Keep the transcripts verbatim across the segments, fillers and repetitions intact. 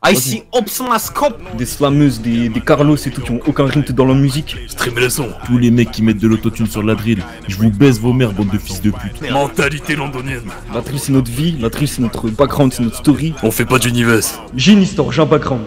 Ici, Ops Mascop. Des slameuses, des, des Carlos et tout qui ont aucun rythme dans leur musique. Streamez le son. Tous les mecs qui mettent de l'autotune sur la drill, je vous baisse vos mères, bande de fils de pute. Mentalité londonienne. La drill c'est notre vie, la drill c'est notre background, c'est notre story. On fait pas d'univers. J'ai une histoire, j'ai un background.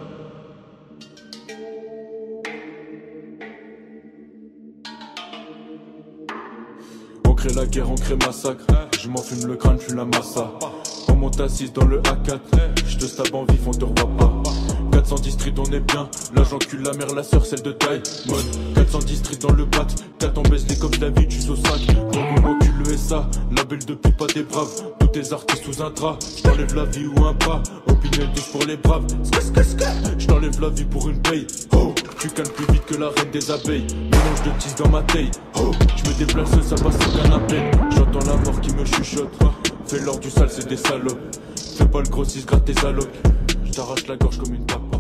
On crée la guerre, on crée massacre. Je m'en fume le crâne, je suis la massa. On monte assise dans le A quatre. Je te stab en vif, on te revoit pas. quatre cent dix street, on est bien. Là j'encule la mère, la sœur, celle de taille. Mode quatre cent dix street dans le bat. quatre on baisse les cops, la vie, tu au cinq. Donc on encule le S A. La belle de pute, pas des braves. Tous tes artistes sous un drap. J't'enlève la vie ou un pas. Opinion douce pour les braves. J't'enlève la vie pour une paye. Oh, tu calmes plus vite que la reine des abeilles. Mélange de tisse dans ma taille. Oh, je me déplace, ça passe aucun appel. J'entends la mort qui me chuchote. Fais l'or du sale, c'est des salopes. Fais pas le grossiste, gratte tes allocs. Je t'arrache la gorge comme une tapote.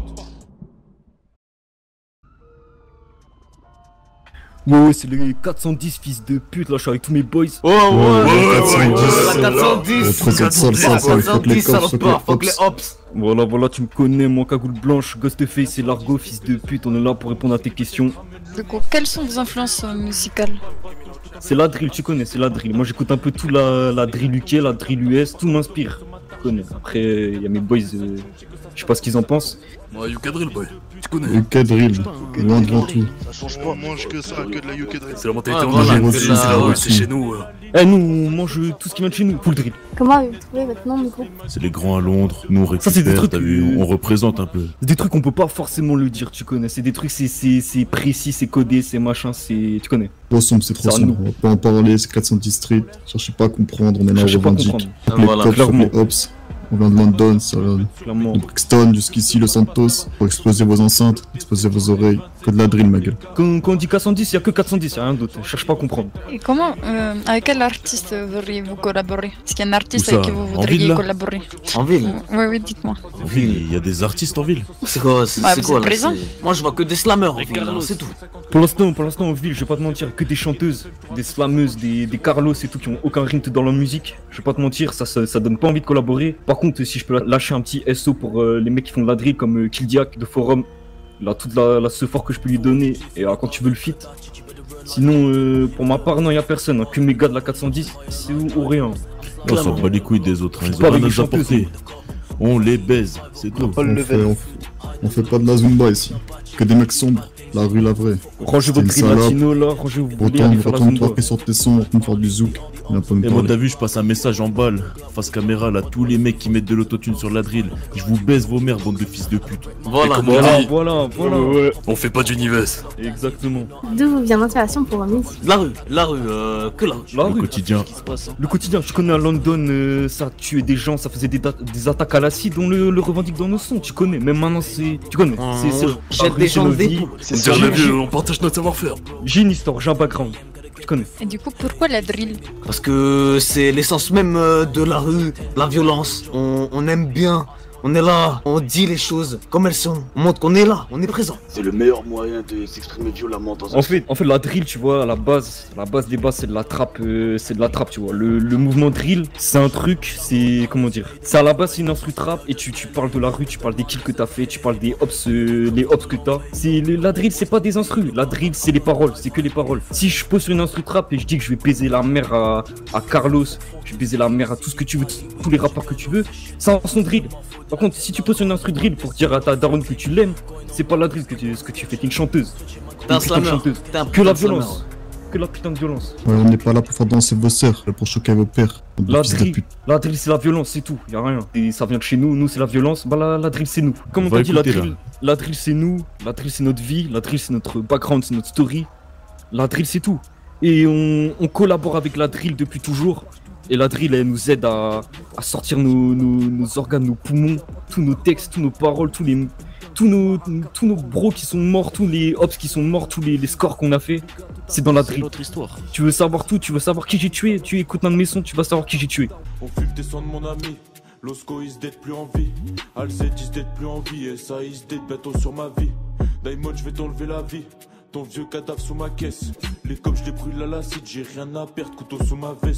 Ouais, ouais, c'est les quatre cent dix fils de pute, là je suis avec tous mes boys. Oh ouais, ouais, quatre cent dix, ouais, quatre cent dix, quatre cent dix, quatre cent dix, salopard, fuck les ops. Voilà, voilà, tu me connais, moi cagoule blanche, Ghostface et Largo, fils de pute, on est là pour répondre à tes questions. Du coup, quelles sont vos influences euh, musicales? C'est la drill, tu connais, c'est la drill. Moi j'écoute un peu tout la, la drill U K, la drill U S, tout m'inspire. Tu connais. Après, il y a mes boys, euh, je sais pas ce qu'ils en pensent. Moi, U K Drill, boy. Tu connais. U K Drill, loin devant tout. Ça change pas, on mange que ça, que de la U K Drill. C'est la mentalité Ah, londonienne, voilà, c'est que la- la- ouais, c'est chez nous. euh. Eh, nous on mange tout ce qui vient de chez nous, full drill. Comment avez-vous trouvé votre nom du coup? C'est les grands à Londres, nous on Ça, c'est des récupère, trucs t'as vu, que- on représente un peu. C'est des trucs qu'on peut pas forcément le dire, tu connais. C'est des trucs, c'est c'est- c'est précis, c'est codé, c'est machin, c'est. Tu connais. Trop sombre, c'est trop Ça, sombre. nous. On va pas en parler, c'est quatre cent dix street. Cherchez pas à comprendre, on est là, on Cherchez pas à revendique. comprendre. Fuck les Voilà, cops, fuck clairement. les ops. On vient de London, ça vient Clairement. de Brixton jusqu'ici, Los Santos. Pour exploser vos enceintes, exploser vos oreilles. Que de la drill, ma gueule. Quand, quand on dit quatre cent dix, il y a que quatre cent dix, y a rien d'autre. Cherche pas à comprendre. Et comment, euh, avec quel artiste voudriez-vous collaborer? Est-ce qu'il y a un artiste Où ça? avec qui vous En voudriez ville, là collaborer? En ville. Oui, oui, dites-moi. En ville, il y a des artistes en ville. C'est quoi, c'est Ouais, c'est vous quoi êtes là présent? c'est- Moi je vois que des slammers en ville, là, c'est tout. Pour l'instant, pour l'instant en ville, je vais pas te mentir, que des chanteuses, des slameuses, des, des Carlos et tout qui ont aucun rythme dans leur musique. Je vais pas te mentir, ça, ça, ça donne pas envie de collaborer. Par contre, si je peux lâcher un petit S O pour euh, les mecs qui font de la drill comme euh, Kildiak de Forum, il a toute la, la ce fort que je peux lui donner et euh, quand tu veux le fit. Sinon, euh, pour ma part, non, y a personne. Hein. Que mes gars de la quatre cent dix, c'est ou, ou rien. On s'en bat les couilles des autres, hein, ils Pas ont rien avec à les nous apporter. chanteuses. On les baise, c'est tout. Pas le On fait, level. on, fait, on fait pas de la Zumba ici. Que des mecs sombres. La rue, la vraie. Rangez C'était votre une drill salope. latino là, rangez vous voulez Retourne, aller faire la retourne zumba. toi sur tes sons, retourne faire du zouk. Il a pas me Et moi parler. t'as vu, je passe un message en balle, face caméra là, tous les mecs qui mettent de l'autotune sur la drill, je vous baise vos mères, bande de fils de pute. Voilà, comment Voilà, dit voilà, voilà. On fait pas d'univers. Exactement. D'où vous vient l'inspiration pour vos musiques? La rue, la rue, euh, que là. La Le rue. quotidien. Le quotidien, je connais à London, euh, ça tuait des gens, ça faisait des, da- des attaques à l'acide, on le, le revendique dans nos sons, tu connais. Même maintenant, c'est. Tu connais. C'est- c'est- On la jette rue, des c'est gens nos des vies. poux. On dirait le vieux, on partage notre savoir-faire. J'ai une histoire, j'ai un background. Tu connais. Et du coup, pourquoi la drill? Parce que c'est l'essence même euh, de la rue, la violence. On, on aime bien, on est là, on dit les choses comme elles sont. On montre qu'on est là, on est présent. C'est le meilleur moyen de s'exprimer violemment dans un En fait, en fait, la drill, tu vois, à la base, la base des bases, c'est de la trappe, euh, c'est de la trappe, tu vois. Le, le mouvement drill, c'est un truc, c'est comment dire. C'est à la base, c'est une instru trap et tu, tu parles de la rue, tu parles des kills que t'as fait, tu parles des hops, euh, les hops que t'as. C'est le- la drill, c'est pas des instrus. La drill, c'est les paroles, c'est que les paroles. Si je pose sur une instru trap et je dis que je vais baiser la mère à, à Carlos, je vais baiser la mère à tout ce que tu veux, tous les rappeurs que tu veux, c'est un son drill. Par contre, si tu poses sur une instru drill pour dire à ta daronne que tu l'aimes, c'est pas la drill que tu, ce que tu fais, t'es une chanteuse. T'es un Une putain de slammer. chanteuse. T'es un Que putain la de slammer. violence. Que la putain de violence. Ouais, on n'est pas là pour faire danser vos sœurs, là pour choquer vos pères. bande de La fils de drill, pute. la drill c'est la violence, c'est tout, y a rien. Et ça vient de chez nous, nous c'est la violence, bah la, la drill c'est nous. Comme on Va t'a dit, la écouter, drill, la drill c'est nous, la drill c'est notre vie, la drill c'est notre background, c'est notre story. La drill c'est tout. Et on, on collabore avec la drill depuis toujours. Et la drill elle nous aide à, à sortir nos, nos, nos organes, nos poumons, tous nos textes, tous nos paroles, tous les, tous nos, tous nos bros qui sont morts, tous les hops qui sont morts, tous les, les scores qu'on a fait. C'est dans la C'est drill. notre histoire. Tu veux savoir tout, tu veux savoir qui j'ai tué, tu écoutes un de mes sons, tu vas savoir qui j'ai tué. On fume des sons de mon ami. Losco is dead plus en vie. Alced is dead plus en vie. Et ça is dead bientôt sur ma vie. Diamond, je vais t'enlever la vie. Ton vieux cadavre sous ma caisse. Les cops, je les brûle à l'acide. J'ai rien à perdre, couteau sous ma veste.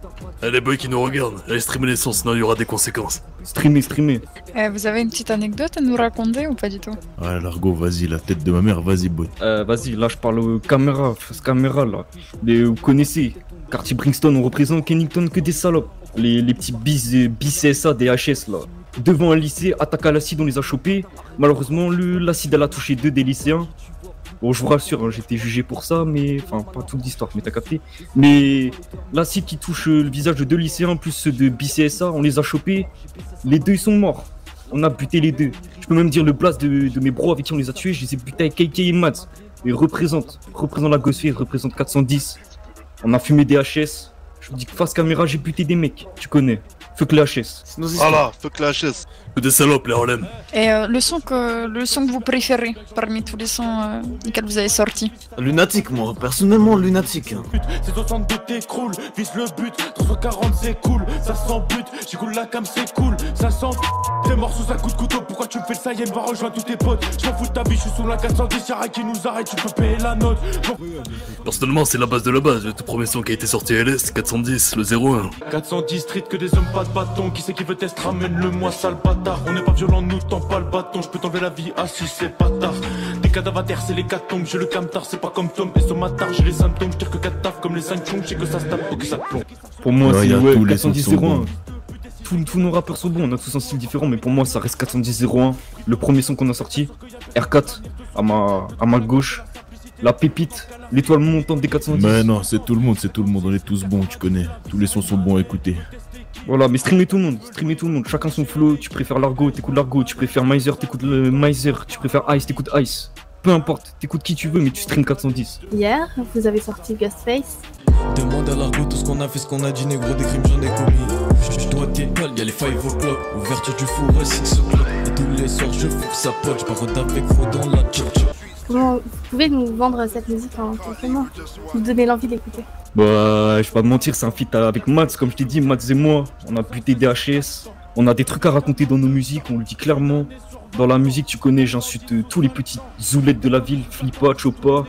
Eh, les boys qui nous regardent, allez streamer les sons, sinon il y aura des conséquences. Streamer, streamer. Euh, vous avez une petite anecdote à nous raconter ou pas du tout? Ouais, Largo, vas-y, la tête de ma mère, vas-y, boy. Euh, vas-y, là je parle aux caméras, face caméra là. Les, vous connaissez, quartier Brixton, on représente Kennington que des salopes. Les, les petits bis, bis C S A, des H S là. Devant un lycée, attaque à l'acide, on les a chopés. Malheureusement, le- l'acide elle a touché deux des lycéens. Bon, je vous rassure, hein, j'ai été jugé pour ça, mais. Enfin, pas toute l'histoire, mais t'as capté. Mais l'acide qui touche euh, le visage de deux lycéens, plus ceux de B C S A, on les a chopés. Les deux, ils sont morts. On a buté les deux. Je peux même dire le blast de, de mes bros avec qui on les a tués, je les ai butés avec K K et Mads. Ils représentent, représentent la Ghostface, représentent quatre cent dix. On a fumé des H S. Je vous dis que face caméra, j'ai buté des mecs. Tu connais. Fuck les H S. C'est nos histoires. Voilà, fuck la H S. Que des salopes, les Harlem. Et euh, le, son que, le son que vous préférez parmi tous les sons euh, lesquels vous avez sortis? Lunatique, moi, personnellement, lunatique. hein. C'est soixante-deux t'écroule, vise le but, trois cent quarante c'est cool, ça sent but, j'écoule la cam c'est cool, ça sent t'es mort sous un coup de couteau, pourquoi tu me fais le saïen, va rejoindre tous tes potes, je m'en fous de ta vie, je suis sous la quatre cent dix, y'a rien qui nous arrête, tu peux payer la note. Personnellement, c'est la base de la base. Le tout premier son qui a été sorti à L S, quatre cent dix, le zéro un. quatre cent dix street que des hommes pas de bâton, qui c'est qui veut test, ramène-le moi sale bâtard, on n'est pas violent, nous tends pas le bâton, je peux t'enlever la vie, ah si c'est pas tard, des cadavres à terre c'est les catombes, j'ai le camtar, c'est pas comme Tom et Somatar, j'ai les symptômes, tire que quatre taf comme les cinq chongs, j'ai que ça se tape ou que ça te plombe. Pour moi, Ouais, c'est y a ouais, tous les quatre cent dix sons qui sont zéro un. bons. Tous, tous nos rappeurs sont bons, on a tous un style différent, mais pour moi, ça reste quatre cent dix zéro un. Le premier son qu'on a sorti, R quatre, à ma, à ma gauche. La pépite, l'étoile montante des quatre cent dix. Mais non, c'est tout le monde, c'est tout le monde, on est tous bons, tu connais. Tous les sons sont bons à écouter. Voilà, mais streamer tout le monde, streamer tout le monde, chacun son flow. Tu préfères Largo, t'écoutes Largo, tu préfères Miser, t'écoutes le Miser, tu préfères Ice, t'écoutes Ice. Peu importe, t'écoutes qui tu veux, mais tu stream quatre cent dix. Hier, vous avez sorti Ghostface. Demande à Largo tout ce qu'on a fait, ce qu'on a dit, négro, des crimes j'en ai commis. Je dois t'épaler, y'a les five o'clock, ouverture du four à six o'clock. Et tous les soirs je fous sa pote, je pars avec Fro dans la church. Comment vous pouvez nous vendre cette musique en quelques mots? Nous donner l'envie d'écouter. Bah, je vais pas te mentir, c'est un feat avec Mads, comme je t'ai dit, Mads et moi. On a buté des H S, on a des trucs à raconter dans nos musiques, on le dit clairement. Dans la musique, tu connais, j'insulte euh, tous les petits zoulettes de la ville, Flippa, Chopa,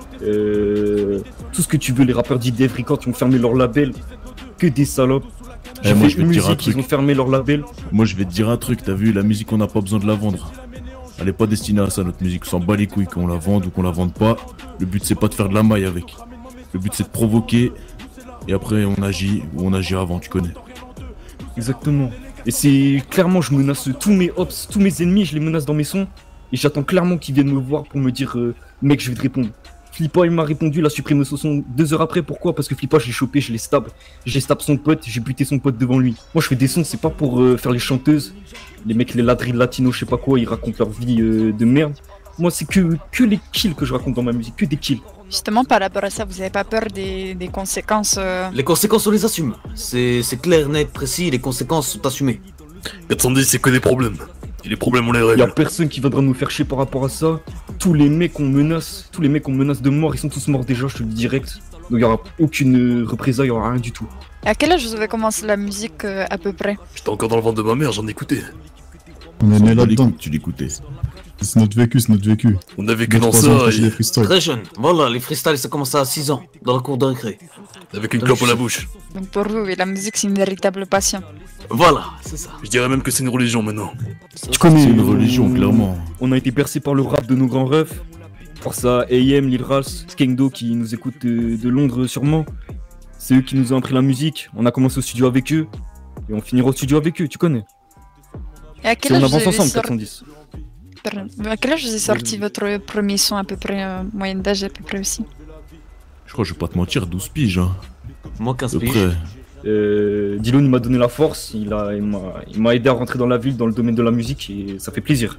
euh, tout ce que tu veux, les rappeurs d'I D F Records qui ont fermé leur label, que des salopes. Eh, J'ai moi, fait je vais une te dire un musique, ils truc. ont fermé leur label. Moi, je vais te dire un truc, t'as vu, la musique, on n'a pas besoin de la vendre. Elle est pas destinée à ça, notre musique. On s'en bat les couilles qu'on la vende ou qu'on la vende pas. Le but, c'est pas de faire de la maille avec. Le but, c'est de provoquer. Et après, on agit ou on agit avant, tu connais. Exactement. Et c'est clairement, je menace tous mes ops, tous mes ennemis, je les menace dans mes sons. Et j'attends clairement qu'ils viennent me voir pour me dire, euh, mec, je vais te répondre. Flippa, il m'a répondu, il a supprimé son son deux heures après. Pourquoi? Parce que Flippa, je l'ai chopé, je l'ai stab. J'ai stab son pote, j'ai buté son pote devant lui. Moi, je fais des sons, c'est pas pour euh, faire les chanteuses. Les mecs, les ladrilles latinos, je sais pas quoi, ils racontent leur vie euh, de merde. Moi, c'est que, que les kills que je raconte dans ma musique, que des kills. Justement, par rapport à ça, vous avez pas peur des, des conséquences euh... Les conséquences, on les assume. C'est c'est clair, net, précis, les conséquences sont assumées. quatre cent dix, c'est que des problèmes. Et les problèmes, on les Y'a règle. personne qui viendra nous faire chier par rapport à ça. Tous les mecs qu'on menace, tous les mecs qu'on menace de mort, ils sont tous morts déjà, je te le dis direct. Donc y'aura aucune euh, représailles, y'aura rien du tout. À quel âge vous avez commencé la musique euh, à peu près? J'étais encore dans le ventre de ma mère, j'en écoutais. On est né Dans là-dedans. l'écoute, tu l'écoutais. C'est notre vécu, c'est notre vécu. On a vécu dans Trois ans, ça, on fait et- des freestyles. Très jeune. Voilà, les freestyles, ça commence à six ans, dans la cour de récré. avec une clope à la bouche. Donc pour vous, oui, la musique c'est une véritable passion. Voilà, c'est ça. Je dirais même que c'est une religion maintenant. Tu connais C'est une euh, religion, clairement. On a été bercé par le rap de nos grands refs. Force à A M, Lil Ras, Skengdo qui nous écoutent de, de Londres sûrement. C'est eux qui nous ont appris la musique. On a commencé au studio avec eux. Et on finira au studio avec eux, tu connais. Et à Si quel on âge vous avance avez ensemble, sorti... quatre cent dix. Pardon. À quel âge vous avez sorti votre premier son à peu près, euh, moyenne d'âge à peu près aussi? Je crois, je vais pas te mentir, douze piges, hein. Moi, quinze À peu piges. près. Euh, Dylan il m'a donné la force, il a, il m'a, il m'a aidé à rentrer dans la ville, dans le domaine de la musique et ça fait plaisir.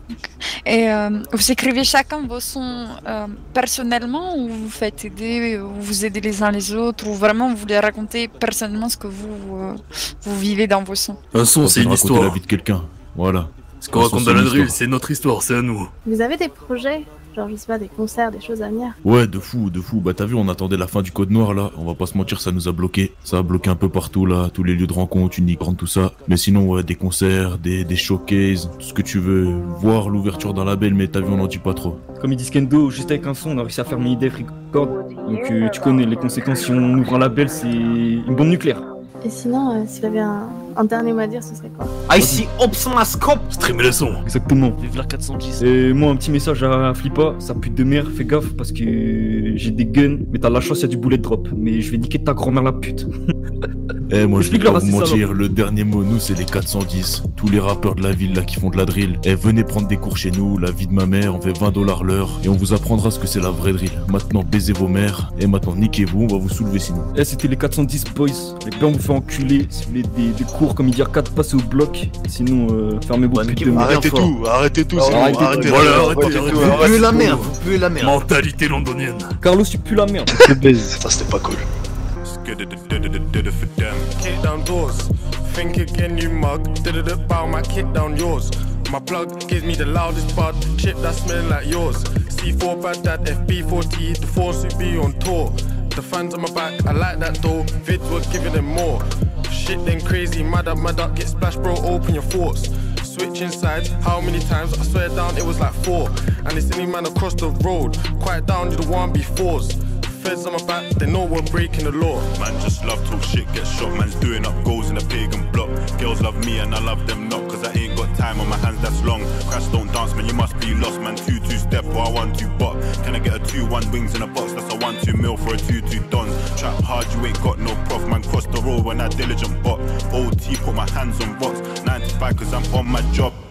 Et euh, vous écrivez chacun vos sons euh, personnellement ou vous faites aider, ou vous aidez les uns les autres ou vraiment vous voulez raconter personnellement ce que vous, euh, vous vivez dans vos sons? Un son, On c'est peut une raconter histoire. la vie de quelqu'un. Voilà. Ce qu'on Un raconte son, dans c'est la une drill, histoire. c'est notre histoire, c'est à nous. Vous avez des projets, Genre, je sais pas, des concerts, des choses à venir. Ouais, de fou, de fou. Bah t'as vu, on attendait la fin du code noir là. On va pas se mentir, ça nous a bloqué. Ça a bloqué un peu partout là, tous les lieux de rencontre, Unicorn, tout ça. Mais sinon, ouais, des concerts, des, des showcases, tout ce que tu veux. Voir l'ouverture d'un label, mais t'as vu, on en dit pas trop. Comme il dit Skendo, juste avec un son, on a réussi à faire Mini Def Record. Donc euh, tu connais les conséquences si on ouvre un label, c'est une bombe nucléaire. Et sinon, euh, si t'avais un, un dernier mot à dire, ce serait quoi? I see Ops on a scope. Streamer le son. Exactement. Vive la quatre cent dix. Et moi, un petit message à Flippa, sa pute de mère, fais gaffe parce que j'ai des guns, mais t'as la chance, y'a du bullet drop. Mais je vais niquer ta grand-mère la pute. Eh, moi je vais pas Explique-leur, vous c'est ça, mentir, le dernier mot, nous c'est les quatre cent dix. Tous les rappeurs de la ville là qui font de la drill. Eh, venez prendre des cours chez nous, la vie de ma mère, on fait vingt dollars l'heure. Et on vous apprendra ce que c'est la vraie drill. Maintenant, baisez vos mères. Et maintenant, niquez-vous, on va vous soulever sinon. Eh, c'était les quatre cent dix boys. Les pères, on vous fait enculer. Si vous voulez des, des cours, comme il dit Arcade, passez au bloc. Sinon, euh, fermez vos putes de merde. Arrêtez tout, arrêtez tout, c'est bon, Arrêtez arrêtez. tout. Voilà, arrêtez, arrêtez. Vous puez la merde, vous puez la merde. Mentalité londonienne. Carlos, tu pues la merde. Ça c'était pas cool. Kick down doors, think again you mug. Did it bow my kick down yours. My plug gives me the loudest bud. Chip that smell like yours. C four bad dad, F B four T, the force will be on tour. The fans on my back, I like that though. Vids were giving them more. Shit then crazy, mad up, mad up, get splashed, bro. Open your thoughts. Switching sides, how many times? I swear down, it was like four. And it's any man across the road. Quiet down, you the one befores. Feds on my back, they know we're breaking the law. Man just love talk shit, get shot. Man's doing up goals in a pagan block. Girls love me and I love them not, cause I ain't got time on my hands that's long. Crash don't dance, man, you must be lost, man. Two two step or I one two bot. Can I get a two one wings in a box? That's a one two mil for a two two dons. Trap hard, you ain't got no prof, man. Cross the road when I diligent bot. O T put my hands on rocks. ninety-five cause I'm on my job.